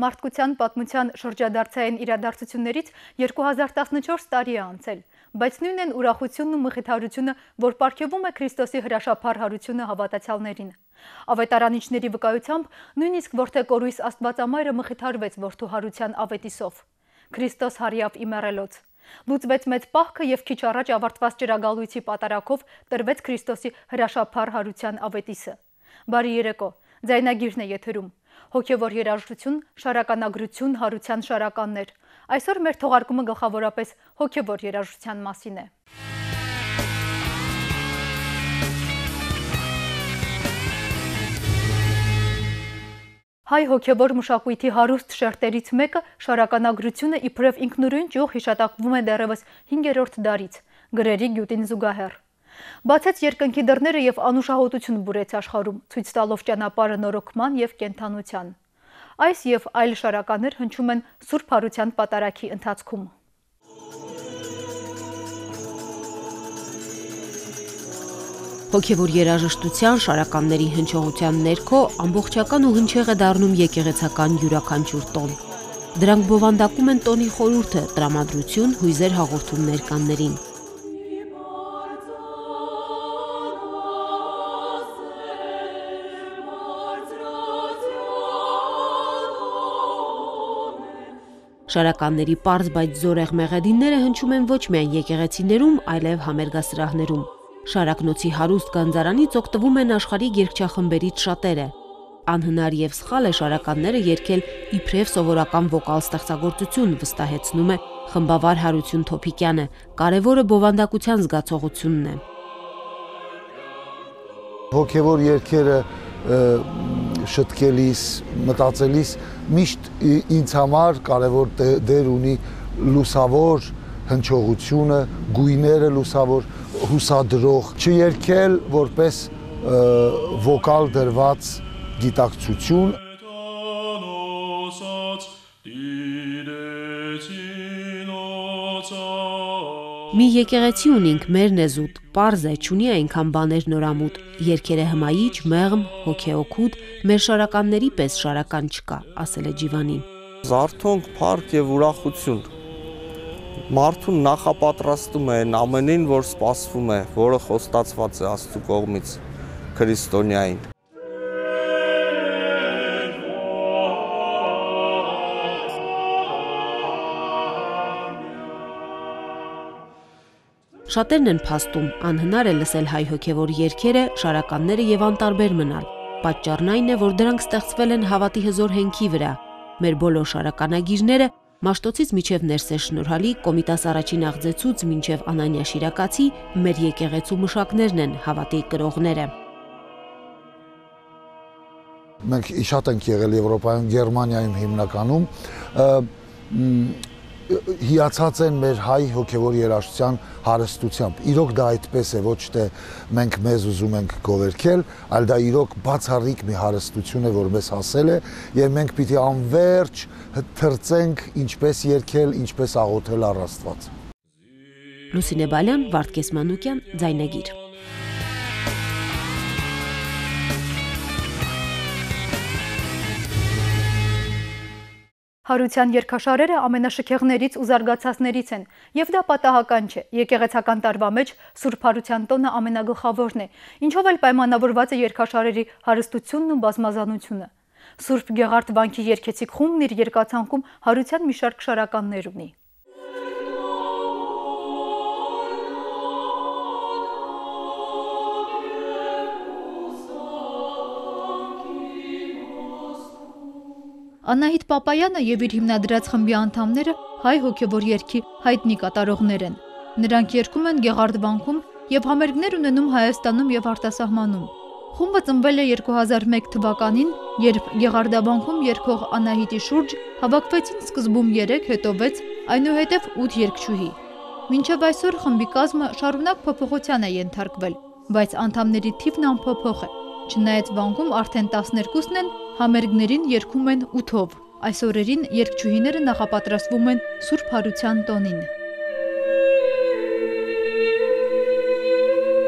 Մարդկության պատմության շրջադարձային իրադարձություններից 2014 տարի է անցել, բայց նույնն են ուրախությունն ու մխիթարությունը, որ պարգևում է Քրիստոսի հրաշափառ հարությունը հավատացյալներին։ Ավետարանիչների վկայությամբ նույնիսկ որդեկորույս Աստվածամայրը մխիթարվեց որդու հարության ավետիսով։ Քրիստոս հարյավ իմեռելոց։ Լուծվեց մեծ պահքը և քիչ առաջ ավարտված ճրագալույցի պատարակով տրվեց Քրիստոսի հրաշափառ հարության ավետիսը։ Բարի երեկո, ձայնագիրն է եթերում։ Հոգևոր երաժշտություն, շարականագրություն, հարության շարականներ։ Այսօր մեր թողարկումը գլխավորապես հոգևոր երաժշտության մասին է։ Հայ հոգևոր մշակույթի հարուստ շերտերից մեկը շարականագրությունը իբրև ինքնուրույն ճյուղ հիշատակվում է դեռևս 5-րդ դարից, գրերի գյուտին զուգահեռ։ Բացեց երկնքի դռները և անուշահոտություն բուրեց աշխարհում, ցույց տալով ճանապարհը նորոգման և կենդանության։ Այս և այլ շարականներ հնչում են Սուրբ Հարության պատարագի ընթացքում։ Հոգևոր երաժշտության շարականների հնչողության ներքո ամբողջական ու հնչեղ է դառնում եկեղեցական յուրաքանչյուր տոն։ Դրանք բովանդակում են տոնի խորհուրդը, տրամադրություն, հույզեր հաղորդում ներկաններին։ Շարականների պարզ, բայց զորեղ մեղեդիները հնչում են ոչ միայն եկեղեցիներում, այլև համերգասրահներում։ Շարակնոցի հարուստ գանձարանից օգտվում են աշխարհիկ երգչախմբերից շատերը։ Անհնար և սխալ է շարականները երգել իբրև սովորական վոկալ ստեղծագործություն, վստահեցնում է խմբավար Հարություն Թոփիկյանը, կարևորը բովանդակության զգացողությունն է։ Հոգևոր երգերը շտկելիս, մտածելիս միշտ ինձ համար կարևոր դեր ունի լուսավոր հնչողությունը, գույները լուսավոր, հուսադրող, չերգել որպես վոկալ դրված գիտակցություն։ Մի եկեղեցի ունինք, մերն է զուտ, պարզ է, չունի այնքան բաներ նորամուտ, երգերը հմայիչ, մեղմ, հոգեօգուտ, մեր շարականների պես շարական չկա, ասել է Ջիվանին։ Զարթոնք, փառք և ուրախություն։ Մարդուն նախապատրաստում է այն ամենին, որ սպասվում է, որը խոստացված է Աստծու կողմից քրիստոնյային։ Շատերն են փաստում, անհնար է լսել հայ հոգևոր երգերը, շարականները և անտարբեր մնալ։ Պատճառն այն է, որ դրանք ստեղծվել են հավատի հզոր հենքի վրա։ Մեր բոլոր շարականագիրները Մաշտոցից մինչև Ներսես Շնորհալի, Կոմիտաս առաջին աղձեցուց մինչև Անանիա Շիրակացի մեր եկեղեցու մշակներն են, հավատի կրողները։ Մենք շատ ենք եղել Եվրոպայում, Գերմանիայում հիմնականում, հիացած են մեր հայ հոգևոր երաժշտության հարստությամբ։ Իրոք դա այդպես է, ոչ թե մենք մեզ ուզում ենք գովերքել, այլ դա իրոք բացառիկ մի հարստություն է, որ մեզ հասել է, եւ մենք պիտի անverջ թրծենք ինչպես երգել, ինչպես աղոթել առ Աստված։ Լուսինե Բալյան, Վարդգես Մանուկյան, ձայնագիր։ Հարության երգաշարերը ամենաշքեղներից ու զարգացածներից են, և դա պատահական չէ։ Եկեղեցական տարվա մեջ Սուրբ Հարության տոնը ամենագլխավորն է, ինչով էլ պայմանավորված է երգաշարերի հարստությունն ու բազմազանությունը։ Սուրբ Գեղարդ վանքի երգեցիկ խումբն իր երկացանկում հարության մի շարք շարականներ ունի։ Անահիտ Պապայանը և իր հիմնադրած խմբի անդամները հայ հոգևոր երգի հայտնի կատարողներ են։ Նրանք երգում են Գեղարդ վանքում և համերգներ ունենում Հայաստանում և արտասահմանում։ Խումբը ծնվել է 2001 թվականին, երբ Գեղարդավանքում երգող Անահիտի շուրջ հավաքվեցին սկզբում 3, հետո 6, այնուհետև 8 երգչուհի։ Մինչև այսօր խմբի կազմը շարունակ փոփոխության է ենթարկվել, բայց անդամների թիվն անփոփոխ է։ Չնայած վանքում արդեն 12-ն են, համերգներին երգում են 8-ով։ Այս օրերին երգչուհիները նախապատրաստվում են Սուրբ Հարության տոնին։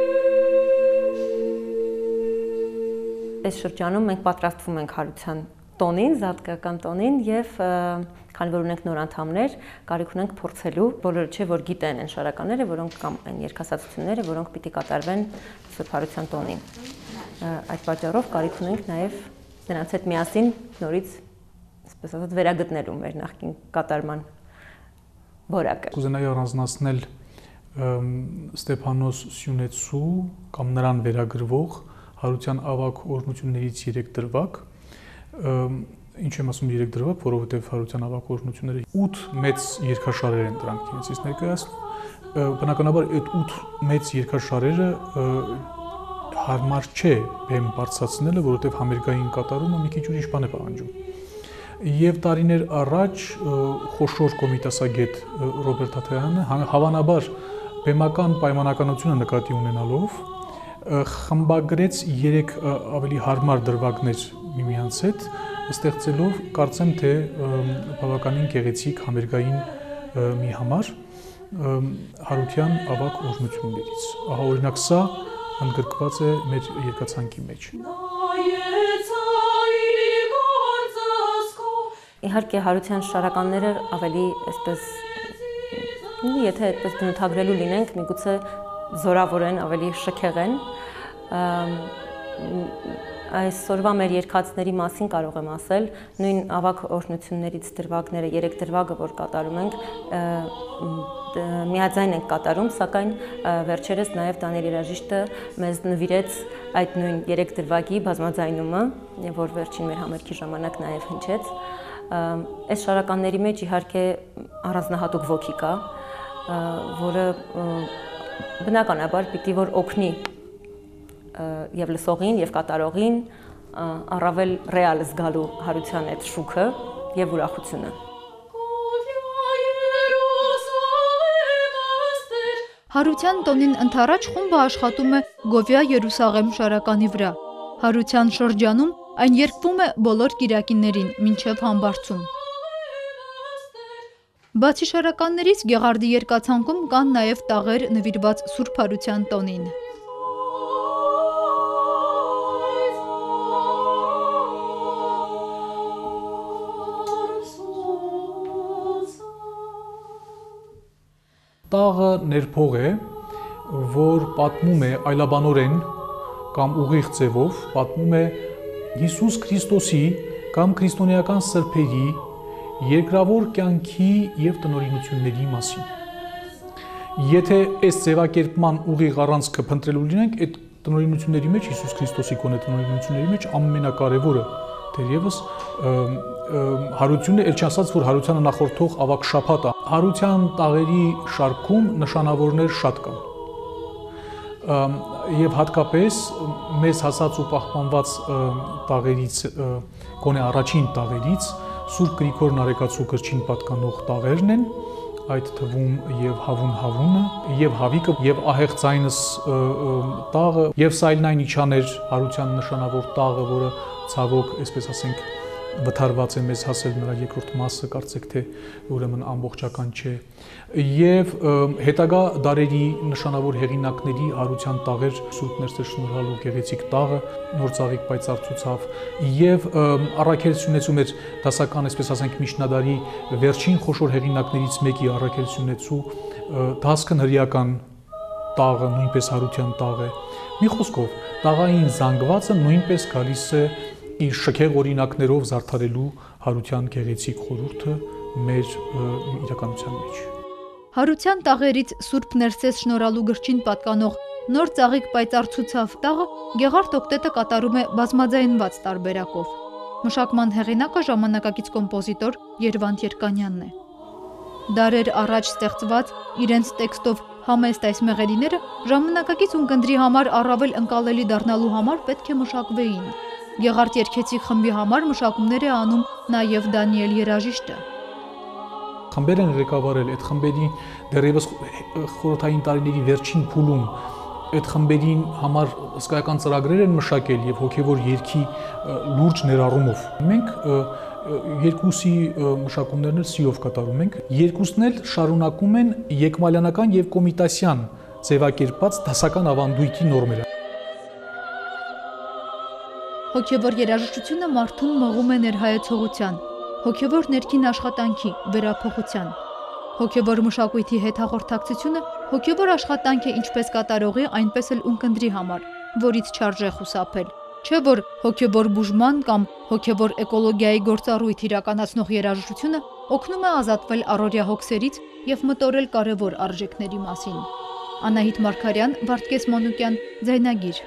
Այս շրջանում մենք պատրաստվում ենք Հարության տոնին, զատկական տոնին եւ քանի որ ունենք նոր անդամներ, կարիք ունենք փորձելու, բոլորը չէ որ գիտեն այն շարականները, որոնք կամ այն երգասացությունները, որոնք պիտի կատարվեն Սուրբ Հարության տոնին։ Այդ պատճառով կարիք ունենք նաեւ նրանց հետ միասին նորից, այսպես ասած, վերագտնելու մեր նախկին կատարման որակը։ Կուզենայի առանձնացնել Ստեփանոս Սյունեցու կամ նրան վերագրվող Հարության ավագ օրհնություններից 3 դրվագ, ինչ եմ ասում 3 դրվագ, որովհետև Հարության ավագ օրհնությունները 8 մեծ երկաշարեր են դրանք իրենցից ներկայացնում։ Բնականաբար այդ 8 մեծ երկաշարերը հարմար չէ բեմ բարձրացնելը, որովհետև համերգային կատարումը մի քիչ ուրիշ բան է պահանջում։ Եվ տարիներ առաջ խոշոր կոմիտասագետ Ռոբերտ Աթայանը հավանաբար բեմական պայմանականությունը նկատի ունենալով խմբագրեց 3 ավելի հարմար դրվագներ միմյանց հետ, ստեղծելով կարծեմ թե բավականին գեղեցիկ համերգային մի համար Հարության ավագ օրհնություններից։ Ահա օրինակ սա ընդգրկված է մեր երկացանկի մեջ։ Իհարկե Հարության շարականները ավելի այսպես եթե այդպես բնութագրելու լինենք, միգուցե զորավոր են, ավելի շքեղ են։ Այսօրվա մեր երկացների մասին կարող եմ ասել, նույն ավագ օրհնություններից դրվագները, 3 դրվագը, որ կատարում ենք, միաձայն ենք կատարում, սակայն վերջերս նաև Դանիել երաժիշտը մեզ նվիրեց այդ նույն 3 դրվագի բազմաձայնումը, որ վերջին մեր համերգի ժամանակ նաև հնչեց։ Այս շարականների մեջ իհարկե առանձնահատուկ ոգի կա, որը բնականաբար պիտի որ օգնի եւ լսողին եւ կատարողին առավել ռեալ զգալու Հարության այդ շուքը եւ ուրախությունը։ Հարության տոնին ընդառաջ խումբը աշխատում է Գովյա Երուսաղեմ շարականի վրա։ Հարության շրջանում այն երգվում է բոլոր կիրակիներին մինչև համբարձում։ Բացի շարականներից Գեղարդի երկացանկում կան նաև տաղեր նվիրված Սուրբ Հարության տոնին։ Տաղը ներփող է, որ պատմում է այլաբանորեն կամ ուղիղ ձևով, պատմում է Հիսուս Քրիստոսի կամ քրիստոնեական սրբերի երկրավոր կյանքի եւ տնօրինությունների մասին։ Եթե այս ձևակերպման ուղիղ առանցքը փնտրելու լինենք, այդ տնօրինությունների մեջ Հիսուս Քրիստոսի կոնե տնօրինությունների մեջ ամենակարևորը դերևս Հարությունն է, ել չասած, որ Հարությանը նախորդող ավագ շաբաթը։ Հարության տաղերի շարքում նշանավորներ շատ կան։ Եվ հատկապես մեզ հասած ու պահպանված տաղերից, գոնե առաջին տաղերից, Սուրբ Գրիգոր Նարեկացու կրչին պատկանող տաղերն են, այդ թվում եւ Հավունը, եւ Հավիկը, եւ Ահեղ ձայնս տաղը, եւ Սայլնայն իջաներ Հարության նշանավոր տաղը, որը ցավոք, այսպես ասենք, վթարված է մեզ հասել նրա երկրորդ մասը, կարծեք թե ուրեմն ամբողջական չէ, եւ հետագա դարերի նշանավոր հեղինակների Հարության տաղեր Սուրբ Ներսեր շնորհալու գեղեցիկ տաղը, նոր ծաղիկ պայծառ ցուցավ, եւ Առաքել Սյունեցու մեր դասական, այսպես ասենք, միջնադարի վերջին խոշոր հեղինակներից մեկի Առաքել Սյունեցու դասքն հրեական տաղը նույնպես Հարության տաղ է։ Մի խոսքով, տաղային զանգվածը նույնպես գալիս է իր շքեղ օրինակներով զարդարելու Հարության գեղեցիկ խորհուրդը մեր իրականության մեջ։ Հարության տաղերից Սուրբ Ներսես շնորհալու գրչին պատկանող նոր ծաղիկ պայծառ ցուցավ տաղը Գեղարդ Օկտետը կատարում է բազմաձայնված տարբերակով։ Մշակման հեղինակը ժամանակակից կոմպոզիտոր Երվանդ Երկանյանն է։ Դարեր առաջ ստեղծված իրենց տեքստով համեստ այս մեղեդիները ժամանակակից ունկնդրի համար առավել ընկալելի դառնալու համար պետք է մշակվեին։ Գեղարդ երգեցիկ խմբի համար մշակումներ է անում նաև Դանիել երաժիշտը։ Խմբեր են ղեկավարել, այդ խմբերի դեռևս խորհրդային տարիների վերջին փուլում այդ խմբերին համար հսկայական ծրագրեր են մշակել եւ հոգեվոր երգի լուրջ ներառումով։ Մենք երկուսի մշակումներն էլ սիրով կատարում ենք։ Երկուսն էլ շարունակում են եկմալյանական եւ։ ձևակերպած դասական ավանդույթի նորմերը։ Հոգևոր երաժշտությունը մարդուն մղում է ներհայեցողության, հոգևոր ներքին աշխատանքի, վերափոխության։ Հոգևոր մշակույթի հետ հաղորդակցությունը հոգևոր աշխատանք է ինչպես կատարողի, այնպես էլ ունկնդրի համար, որից չարժե խուսափել։ Չէ որ հոգևոր բուժման կամ հոգևոր էկոլոգիայի գործառույթ իրականացնող երաժշտությունը օգնում է ազատվել առօրյա հոգսերից եւ մտորել կարևոր արժեքների մասին։ Անահիտ Մարգարյան, Վարդգես Մանուկյան, Ձայնագիր։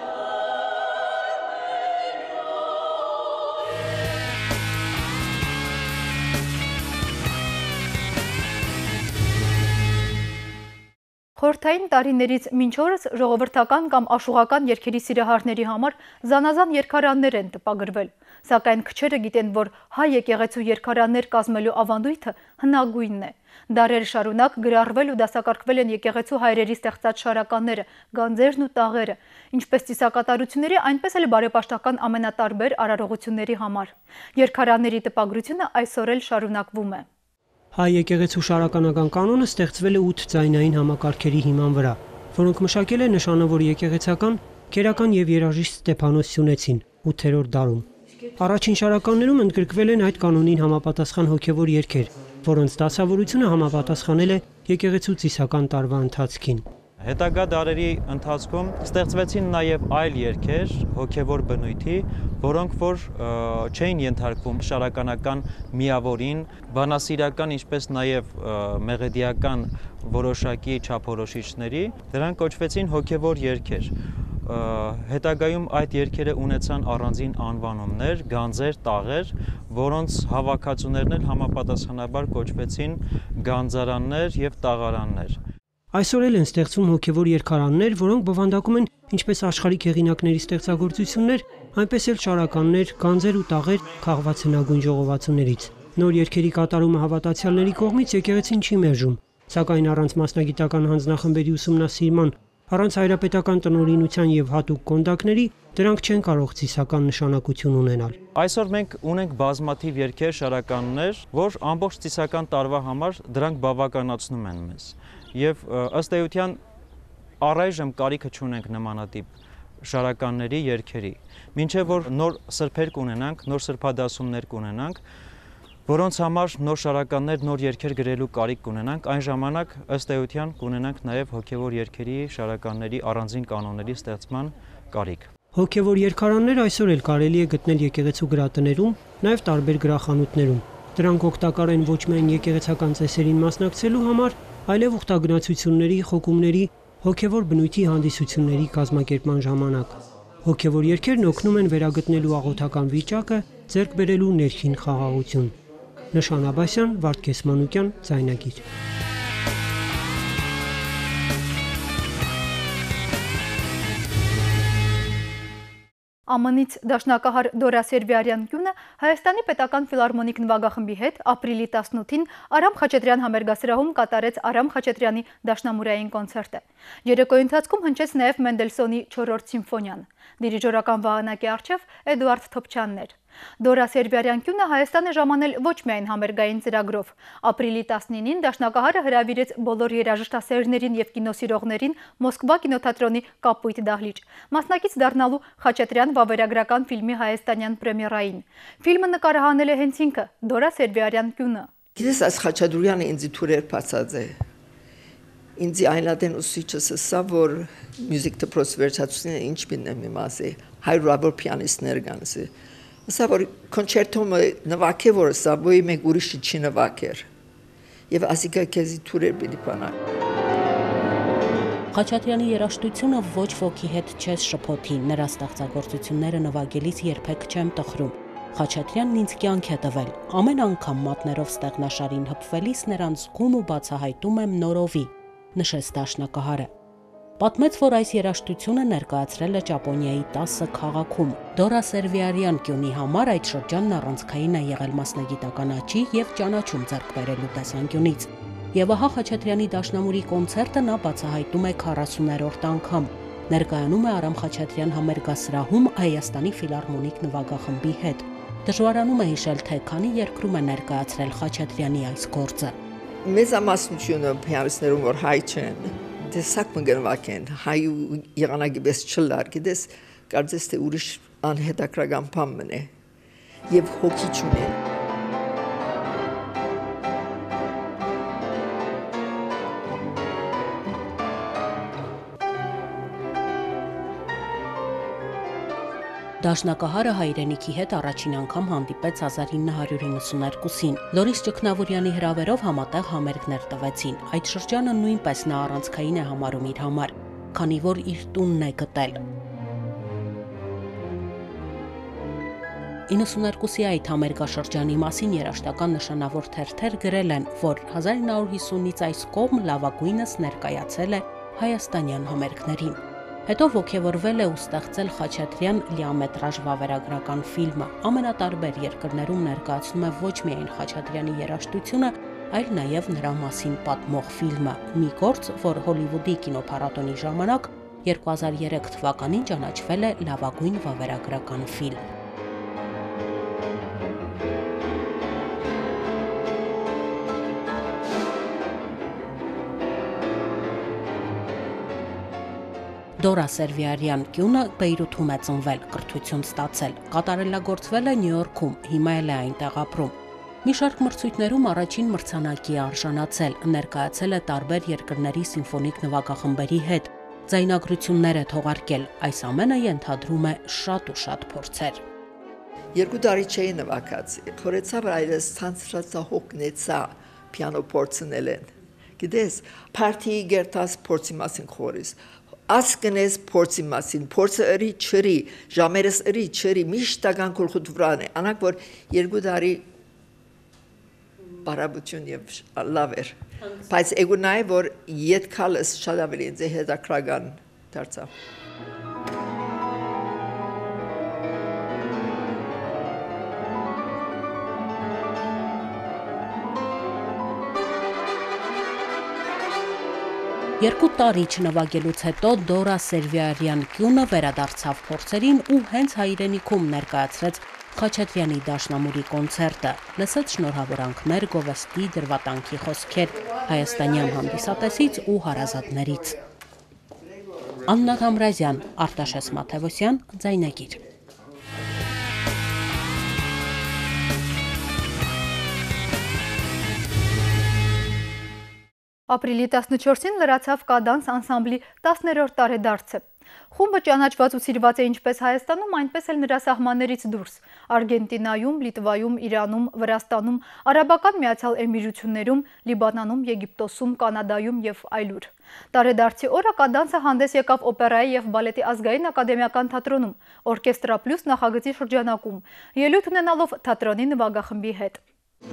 Խորհրդային տարիներից մինչ օրս ժողովրդական կամ աշուղական երգերի սիրահարների համար զանազան երգարաններ են տպագրվել, սակայն քչերը գիտեն, որ հայ եկեղեցու երգարաններ կազմելու ավանդույթը հնագույնն է։ Դարեր շարունակ գրառվել ու դասակարգվել են եկեղեցու հայրերի ստեղծած շարականները, գանձերն ու տաղերը, ինչպես ծիսակատարությունների, այնպես էլ բարեպաշտական ամենատարբեր արարողությունների համար։ Երգարանների տպագրությունը այսօր էլ շարունակվում է։ Հայ եկեղեցու շարականական կանոնը ստեղծվել է 8 ձայնային համակարգերի հիման վրա, որոնք մշակել է նշանավոր եկեղեցական, քերական եւ երաժիշտ Ստեփանոս Սյունեցին 8-րդ դարում։ Առաջին շարականներում ընդգրկվել են այդ կանոնին համապատասխան հոգևոր երգեր, որոնց դասավորությունը համապատասխանել է եկեղեցու ծիսական տարվա ընթացքին։ Հետագա դարերի ընթացքում ստեղծվեցին նաև այլ երգեր հոգևոր բնույթի, որոնք որ չէին ենթարկվում շարականական միավորին, բանասիրական, ինչպես նաև մեղեդիական որոշակի չափորոշիչների, դրանք կոչվեցին հոգևոր երգեր։ Հետագայում այդ երգերը ունեցան առանձին անվանումներ, գանձեր, տաղեր, որոնց հավաքածուներն էլ համապատասխանաբար կոչվեցին գանձարաններ եւ տաղարաններ։ Այսօր էլ են ստեղծվում հոգևոր երգարաններ, որոնք բովանդակում են ինչպես աշխարհիկ հեղինակների ստեղծագործություններ, այնպես էլ շարականներ, գանձեր ու տաղեր քաղված հնագույն ժողովածուներից։ Նոր երգերի կատարումը հավատացյալների կողմից եկեղեցին չի մերժում, սակայն առանց մասնագիտական հանձնախմբերի ուսումնասիրման, առանց հայրապետական տնօրինության եւ հատուկ կոնդակների դրանք չեն կարող ծիսական նշանակություն ունենալ։ Այսօր մենք ունենք բազմաթիվ երգեր, շարականներ, որ ամբողջ ծիսական տարվա համար դրանք բավականացնում են մեզ։ Եվ ըստ էության առայժմ կարիքը չունենք նմանատիպ շարականների, երգերի, մինչև որ նոր սրբեր կունենանք, նոր սրբադասումներ կունենանք, որոնց համար նոր շարականներ, նոր երգեր գրելու կարիք կունենանք, այն ժամանակ ըստ էության կունենանք նաև հոգևոր երգերի, շարականների առանձին կանոնների ստեղծման կարիք։ Հոգևոր երգարաններ այսօր էլ կարելի է գտնել եկեղեցու գրատներում, նաև տարբեր գրախանութներում։ Դրանք օգտակար են ոչ միայն եկեղեցական ծեսերին մասնակցելու համար, այլև ուխտագնացությունների, խոկումների, հոգևոր բնույթի հանդիսությունների կազմակերպման ժամանակ։ Հոգևոր երգերն օգնում են վերագտնելու աղոթական վիճակը, ձեռք բերելու ներքին խաղաղություն։ Նշան Աբասյան, Վարդգես Մանուկյան, Ձայնագիր։ ԱՄՆ-ից դաշնակահար Դորա Սերբիարյան կյունը Հայաստանի պետական ֆիլարմոնիկ նվագախմբի հետ ապրիլի 18-ին Արամ Խաչատրյան համերգասրահում կատարեց Արամ Խաչատրյանի դաշնամուրային կոնցերտը։ Երեկոյի ընթացքում հնչեց նաև Մենդելսոնի 4-րդ սիմֆոնիան։ Դիրիժորական վահանակի առջև Էդուարդ Թոփչյանն էր։ Դորա Սերբիարյան կյունը Հայաստան է ժամանել ոչ միայն համերգային ծրագրով։ Ապրիլի 19-ին դաշնակահարը հրավիրեց բոլոր երաժշտասերներին եւ կինոսիրողներին Մոսկվա կինոթատրոնի կապույտ դահլիճ, մասնակից դառնալու Խաչատրյան վավերագրական ֆիլմի հայաստանյան պրեմիերային։ Ֆիլմը նկարահանել է հենց ինքը, Դորա Սերբիարյան կյունը։ Գիտես, այս Խաչատրյանը ինձ թուրեր բացած է։ Ինձ այնադեն ուսուցիչս ասա, որ մյուզիկ դպրոցի վերջացուցին ինչ պիտեմ իմասի, հայրավոր պիանիստներ կանսի։ Ասա, որ կոնցերտում նվագե, որ ասա, ոյ մեկ ուրիշի չի նվագեր։ Եվ ասիկա քեզի թուրեր պիտի բանա։ Խաչատրյանի երաժշտությունը ոչ ոքի հետ չես շփոթի, նրա ստեղծագործությունները նվագելիս երբեք չեմ տխրում։ Խաչատրյանն ինձ կյանք է տվել, ամեն անգամ մատներով ստեղնաշարին հպվելիս նրան զգում ու բացահայտում եմ նորովի, նշեց դաշնակահարը։ Պատմեց, որ այս երաժշտությունը ներկայացրել է Ճապոնիայի 10 քաղաքում։ Դորա Սերբիարյան կյունի համար այդ շրջանն առանցքային է եղել մասնագիտական աճի եւ ճանաչում ձեռք բերելու տեսանկյունից։ Եվ ահա Խաչատրյանի դաշնամուրի կոնցերտը նա բացահայտում է 40-րդ անգամ։ Ներկայանում է Արամ Խաչատրյան համերգասրահում Հայաստանի ֆիլարմոնիկ նվագախմբի հետ։ Դժվարանում է հիշել, թե քանի երկրում է ներկայացրել Խաչատրյանի այս գործը։ Մեծ ամասնությունը պիանիստներում որ հայ չեն, դեսակ մգնվակ են, հայ ու եղանակի պես չլար, գիտես, կարծես թե ուրիշ անհետաքրական բան մնե եւ հոգի չունեն։ Դաշնակահարը հայրենիքի հետ առաջին անգամ հանդիպեց 1992-ին։ Լորիս Ճգնավորյանի հրավերով համատեղ համերգներ տվեցին։ Այդ շրջանը նույնպես նա առանցքային է համարում իր համար, քանի որ իր տունն է գտել։ 92-ի այդ համերգաշրջանի մասին երաժշտական նշանավոր թերթեր գրել են, որ 1950-ից այս կողմ լավագույնս ներկայացել է հայաստանյան համերգներին։ Հետո ոգևորվել է ու ստեղծել Խաչատրյան լիամետրաժ վավերագրական ֆիլմը։ Ամենատարբեր երկրներում ներկայացնում է ոչ միայն Խաչատրյանի երաժշտությունը, այլ նաև նրա մասին պատմող ֆիլմը։ Մի գործ, որ Հոլիվուդի կինոփառատոնի ժամանակ 2003 թվականին ճանաչվել է լավագույն վավերագրական ֆիլմ։ Դորա Սերվիարյան կյունը Բեյրութում է ծնվել, կրթություն ստացել, կատարելագործվել է Նյու Յորքում, հիմա էլ է այնտեղ ապրում։ Մի շարք մրցույթներում առաջին մրցանակի է արժանացել, ներկայացել է տարբեր երկրների սիմֆոնիկ նվագախմբերի հետ, ձայնագրություններ է թողարկել, այս ամենը ենթադրում է շատ ու շատ փորձեր։ 2 տարի չէի նվագած, փորեցա, որ այլս ցանցրացա հոգնեցա պիանո փորձնել են։ Գիտես, պարտիի գերտաս փորձի մասին խորիս։ Ասկնես փորձի մասին, փորձը ըրի չրի, ժամերս ըրի չրի, միշտ տական գլխուտ վրան է, անակ որ 2 տարի բարաբություն եւ լավ էր, բայց էգունայ որ ետքալս շատ ավելի ինձ հետաքրական դարձավ։ Երկու տարի չնվագելուց հետո Դորա Սերվիարյան կյունը վերադարձավ փորձերին ու հենց հայրենիքում ներկայացրեց Խաչատրյանի դաշնամուրի կոնցերտը, լսեց շնորհավորանքներ, գովեստի, դրվատանքի խոսքեր հայաստանյան հանդիսատեսից ու հարազատներից։ Աննա Համրազյան, Արտաշես Մաթևոսյան, Ձայնագիր։ Ապրիլի 14-ին լրացավ Կադանս անսամբլի 10-րդ տարեդարձը։ Խումբը ճանաչված ու սիրված է ինչպես Հայաստանում, այնպես էլ նրա սահմաններից դուրս՝ Արգենտինայում, Լիտվայում, Իրանում, Վրաստանում, Արաբական Միացյալ Էմիրություններում, Լիբանանում, Եգիպտոսում, Կանադայում եւ այլուր։ Տարեդարձի օրը Կադանսը հանդես եկավ օպերայի եւ բալետի ազգային ակադեմիական թատրոնում, Օրկեստրա Պլյուս նախագծի շրջանակում, ելույթ ունենալով թատրոնի նվագախմբի հետ։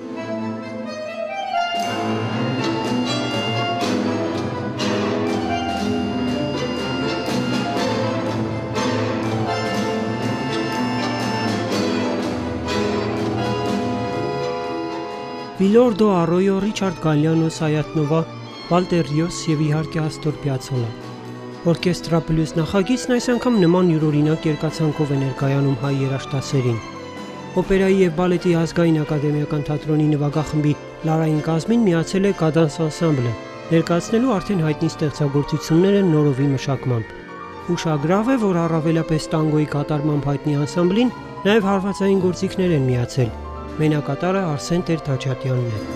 Վիլորդո Արոյո, Ռիչարդ Գալյանո, Սայատնովա, Վալտեր Ռիոս եւ իհարկե Աստոր Պիացոլա։ Օրկեստրա Պլյուս նախագիծն այս անգամ նման յուրօրինակ երկացանքով է ներկայանում հայ երաժշտասերին։ Օպերայի եւ բալետի ազգային ակադեմիական թատրոնի նվագախմբի լարային կազմին միացել է Կադանս անսամբլը, ներկայացնելու արդեն հայտնի ստեղծագործությունները նորովի մշակմամբ։ Ուշագրավ է, որ առավելապես տանգոյի կատարմամբ հայտնի անսամբլին նաեւ հարվածային գործիքներ են միացել։ Մենակատարը Արսեն Տեր-Թաչատյանն է։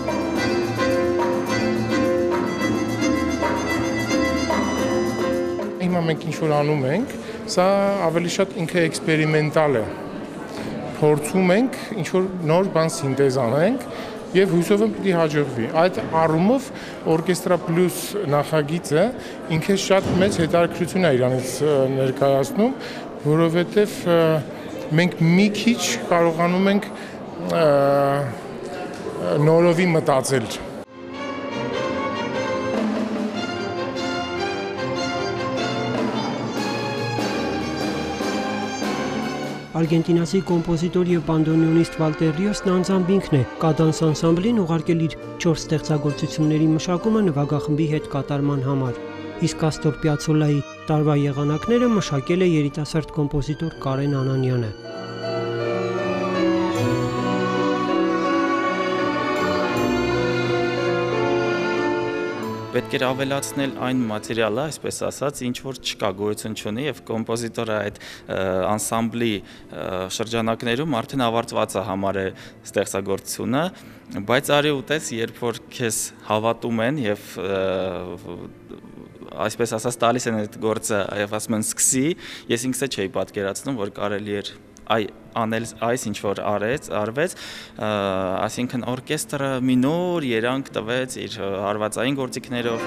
Հիմա մենք ինչ-որ անում ենք, սա ավելի շատ ինքը էքսպերիմենտալ է։ Փորձում ենք ինչ-որ նոր բան սինտեզ անենք եւ հույսով եմ պիտի հաջողվի։ Այդ առումով Օրկեստրա Պլյուս նախագիծը ինքը շատ մեծ հետաքրքրություն է իրանից ներկայացնում, որովհետեւ մենք մի քիչ կարողանում ենք նորովի մտածել։ Արգենտինացի կոմպոզիտոր եւ բանդոնիոնիստ Վալտեր Ռիոսն անձամբ ինքն է Կադանս անսամբլին ուղարկել իր 4 ստեղծագործությունների մշակումը նվագախմբի հետ կատարման համար։ Իսկ Աստոր Պիացոլայի տարվա եղանակները մշակել է երիտասարդ կոմպոզիտոր Կարեն Անանյանը։ պետք էր ավելացնել այն մատերիալը, այսպես ասած, ինչ որ չկա, գոյություն չունի եւ կոմպոզիտորը այդ անսամբլի շրջանակներում արդեն ավարտված է համարը ստեղծագործությունը, բայց արի ուտես, երբ որ քեզ հավատում են եւ այսպես ասած տալիս են այդ գործը եւ ասում են սկսի, ես ինքս չէի պատկերացնում, որ կարելի էր անել այս ինչ որ արվեց, այսինքն օրկեստրը մի նոր երանգ տվեց իր հարվածային գործիքներով։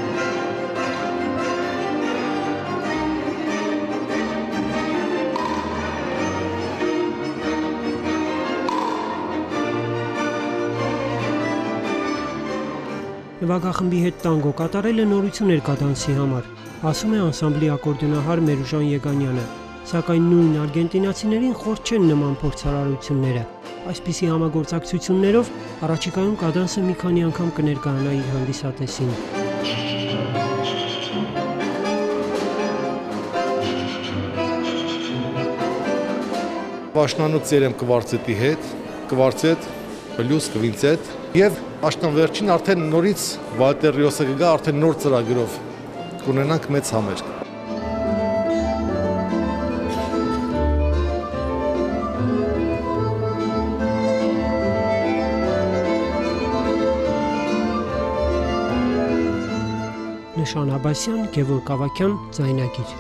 Նվագախմբի հետ տանգո կատարելը նորություն էր կադանսի համար, ասում է անսամբլի ակորդեոնահար Մերուժան Եգանյանը, սակայն նույն արգենտինացիներին խորտ չեն նման փորձարարությունները։ Այսպիսի համագործակցություններով առաջիկայում կադանսը մի քանի անգամ կներկայանա իր հանդիսատեսին։ Աշնանոց երեմ կվարցետի հետ, կվարցետ, պլյուս, կվինցետ և աշնան վերջին արդեն նորից Վալտերիոսը կգա արդեն նոր ծրագրով կունենանք մեծ համերգ։ Նշան Աբասյան, Գևորգ Ավագյան, ձայնագիր։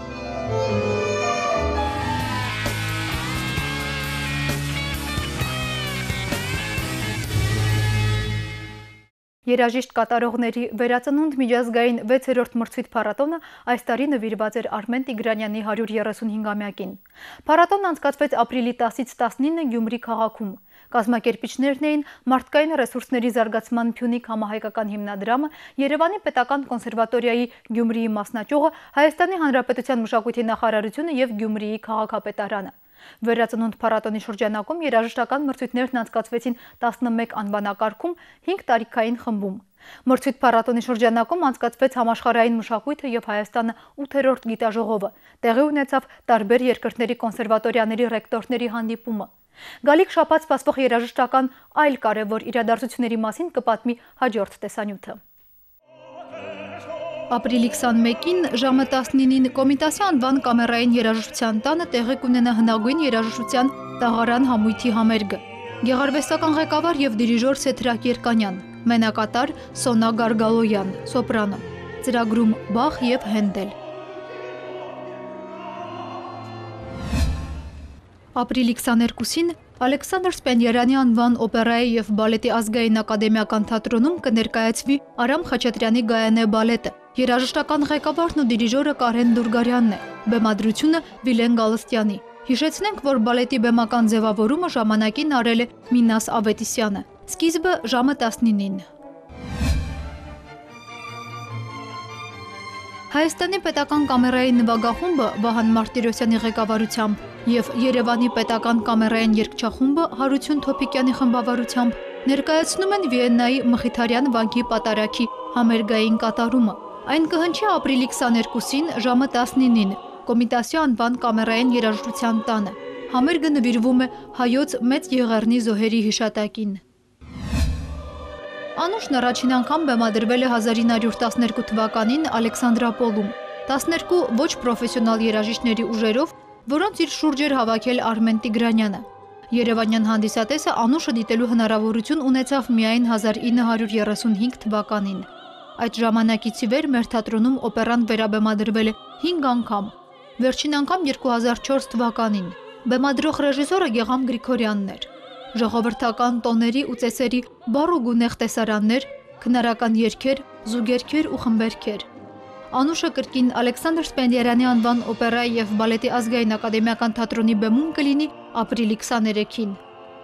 Երաժիշտ կատարողների վերածնունդ միջազգային 6-րդ մրցույթ փառատոնը այս տարի նվիրված էր Արմեն Տիգրանյանի 135-ամյակին։ Փառատոնն անցկացվեց ապրիլի 10-ից 19 Գյումրի քաղաքում։ Կազմակերպիչներն էին Մարդկային ռեսուրսների զարգացման Փյունիկ համահայկական հիմնադրամը, Երևանի պետական կոնսերվատորիայի Գյումրիի մասնաճյուղը, Հայաստանի Հանրապետության մշակույթի նախարարությունը եւ Գյումրիի քաղաքապետարանը։ Վերածնունդ փառատոնի շրջանակում երաժշտական մրցույթներն անցկացվեցին 11 անվանակարգում 5 տարիքային խմբում։ Մրցույթ փառատոնի շրջանակում անցկացվեց համաշխարհային մշակույթը եւ Հայաստանը 8-րդ գիտաժողովը։ Տեղի ունեցավ տարբեր երկրների կոնսերվատորիաների ռեկտորների հանդիպումը։ Գալիք շաբաթ սպասվող երաժշտական այլ կարևոր իրադարձությունների մասին կպատմի հաջորդ տեսանյութը։ Ապրիլի 21-ին ժամը 19-ին Կոմիտասի անվան կամերային երաժշտության տանը տեղի կունենա հնագույն երաժշտության տաղարան համույթի համերգը։ Գեղարվեստական ղեկավար եւ դիրիժոր Սեթրակ Երկանյան, մենակատար Սոնա Գարգալոյան, սոպրանո, ծրագրում Բախ եւ Հենդել։ Ապրիլի 22-ին Ալեքսանդր Սպենդիարյանի անվան օպերայի եւ բալետի ազգային ակադեմիական թատրոնում կներկայացվի Արամ Խաչատրյանի Գայանե բալետը։ Երաժշտական ղեկավարն ու դիրիժորը Կարեն Դուրգարյանն է, բեմադրությունը Վիլեն Գալստյանի։ Հիշեցնենք, որ բալետի բեմական ձևավորումը ժամանակին արել է Մինաս Ավետիսյանը։ Սկիզբը ժամը 19-ին։ Հայաստանի պետական կամերայի նվագախումբը Վահան Մարտիրոսյանի ղեկավարությամբ եւ Երևանի պետական կամերային երգչախումբը Հարություն Թոփիկյանի խմբավարությամբ ներկայացնում են Վիեննայի Մխիթարյան վանքի պատարագի համերգային կատարումը։ Այն կհնչի ապրիլի 22-ին ժամը 19-ին Կոմիտասի անվան կամերային երաժշտության տանը։ Համերգը նվիրվում է հայոց մեծ եղեռնի զոհերի հիշատակին։ Անուշն առաջին անգամ բեմադրվել է 1912 թվականին Ալեքսանդրապոլում 12 ոչ պրոֆեսիոնալ երաժիշտների ուժերով, որոնց իր շուրջ էր հավաքել Արմեն Տիգրանյանը։ Երևանյան հանդիսատեսը Անուշը դիտելու հնարավորություն ունեցավ միայն 1935 թվականին։ Այդ ժամանակից ի վեր մեր թատրոնում օպերան վերաբեմադրվել է 5 անգամ, վերջին անգամ 2004 թվականին։ Բեմադրող ռեժիսորը Գեգամ Գրիգորյանն էր։ Ժողովրդական տոների ու ծեսերի բառ ու գունեղ տեսարաններ, քնարական երգեր, զուգերգեր ու խմբերգեր։ Անուշը կրկին Ալեքսանդր Սպենդիարյանի անվան օպերայի եւ բալետի ազգային ակադեմիական թատրոնի բեմում կլինի ապրիլի 23-ին։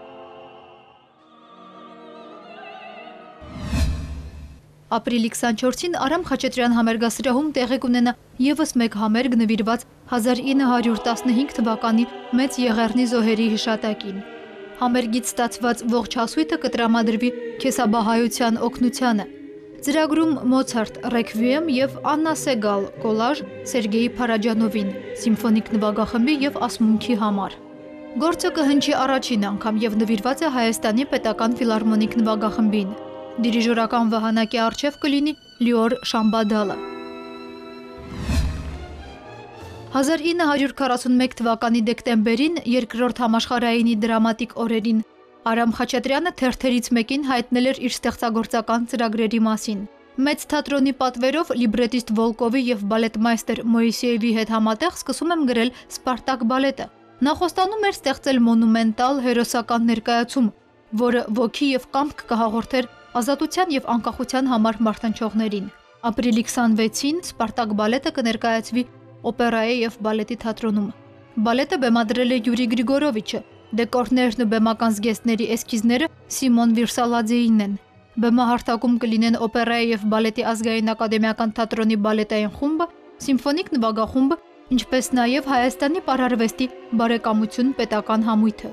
Ապրիլի 24-ին Արամ Խաչատրյան համերգասրահում տեղի կունենա եւս մեկ համերգ նվիրված 1915 թվականի մեծ եղեռնի զոհերի հիշատակին։ Համերգից ստացված ողջ հասույթը կտրամադրվի Քեսաբահայության օգնությանը։ Ծրագրում Մոցարտ, Ռեքվիեմ եւ Աննա Սեգալ, կոլաժ Սերգեյ Փարաջանովին, սիմֆոնիկ նվագախմբի եւ ասմունքի համար։ Գործը կհնչի առաջին անգամ եւ նվիրված է Հայաստանի պետական ֆիլհարմոնիկ նվագախմբին։ Դիրիժորական վահանակի առջև կլինի Լիոր Շամբադալը։ 1941 թվականի դեկտեմբերին երկրորդ համաշխարհայինի դրամատիկ օրերին Արամ Խաչատրյանը թերթերից մեկին հայտնել էր իր ստեղծագործական ծրագրերի մասին։ Մեծ թատրոնի պատվերով լիբրետիստ Վոլկովի եւ բալետմայստեր Մոիսեևի հետ համատեղ սկսում եմ գրել Սպարտակ բալետը։ Նա խոստանում էր ստեղծել մոնումենտալ հերոսական ներկայացում, որը ոգի եւ կամք կհաղորդեր ազատության եւ անկախության համար մարտնչողներին։ Ապրիլի 26-ին Սպարտակ բալետը կներկայացվի օպերայի եւ բալետի թատրոնում։ Բալետը բեմադրել է Յուրի Գրիգորովիչը, դեկորներն ու բեմական զգեստների էսքիզները Սիմոն Վիրսալաձեին են։ Բեմահարթակում կլինեն օպերայի եւ բալետի ազգային ակադեմիական թատրոնի բալետային խումբը, սիմֆոնիկ նվագախումբը, ինչպես նաեւ Հայաստանի պարարվեստի բարեկամություն պետական համույթը։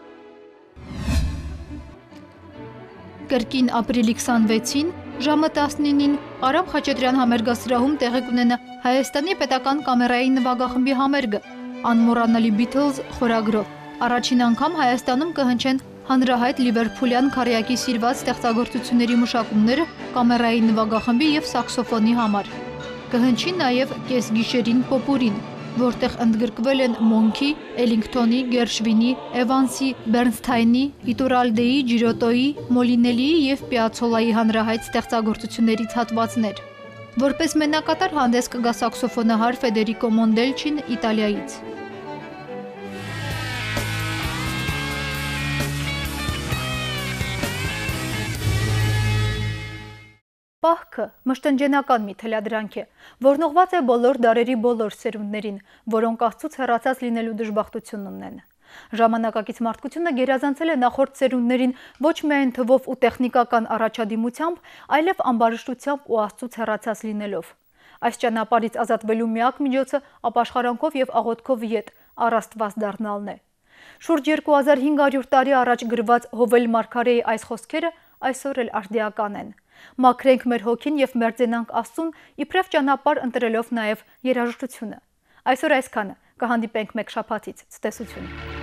Կրկին ապրիլի 26-ին ժամը 19-ին Արամ Խաչատրյան համերգասրահում տեղի կունենա Հայաստանի պետական կամերայի նվագախմբի համերգը «Անմոռանալի Beatles» խորագրով։ Առաջին անգամ Հայաստանում կհնչեն հանրահայտ լիվերփուլյան քարյակի սիրված ստեղծագործությունների մշակումները կամերայի նվագախմբի եւ սաքսոֆոնի համար։ Կհնչի նաեւ կեսգիշերին պոպուրին, որտեղ ընդգրկվել են Մոնքի, Էլինգթոնի, Գերշվինի, Էվանսի, Բերնսթայնի, Իտուրալդեի, Ջիրոտոյի, Մոլինելիի եւ Պիացոլայի հանրահայտ ստեղծագործություններից հատվածներ։ Որպես մենակատար հանդես կգա սաքսոֆոնահար Ֆեդերիկո Մոնդելչին Իտալիայից։ Պահքը մշտնջենական մի թելադրանք է, որն ուղղված է բոլոր դարերի բոլոր սերունդներին, որոնք Աստծուց հեռացած լինելու դժբախտությունն ունեն։ Ժամանակակից մարդկությունը գերազանցել է նախորդ սերունդներին ոչ միայն թվով ու տեխնիկական առաջադիմությամբ, այլև ամբարշտությամբ ու Աստծուց հեռացած լինելով։ Այս ճանապարհից ազատվելու միակ միջոցը ապաշխարանքով եւ աղոթքով ետ առ Աստված դառնալն է։ Շուրջ 2500 տարի առաջ գրված Հովել Մարգարեի այս խոսքերը այսօր էլ արդիական են։ Մաքրենք մեր հոգին եւ մերձենանք Աստծուն, իբրև ճանապարհ ընտրելով նաեւ երաժշտությունը։ Այսօր այսքանը, կհանդիպենք մեկ շաբաթից, ցտեսություն։